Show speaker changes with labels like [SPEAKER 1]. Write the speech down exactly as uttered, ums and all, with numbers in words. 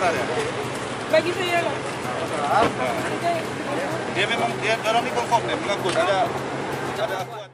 [SPEAKER 1] suara dia.
[SPEAKER 2] Bagi saya lah.
[SPEAKER 1] Dia memang dia orang ni confirm dia mengaku ada ada akuan.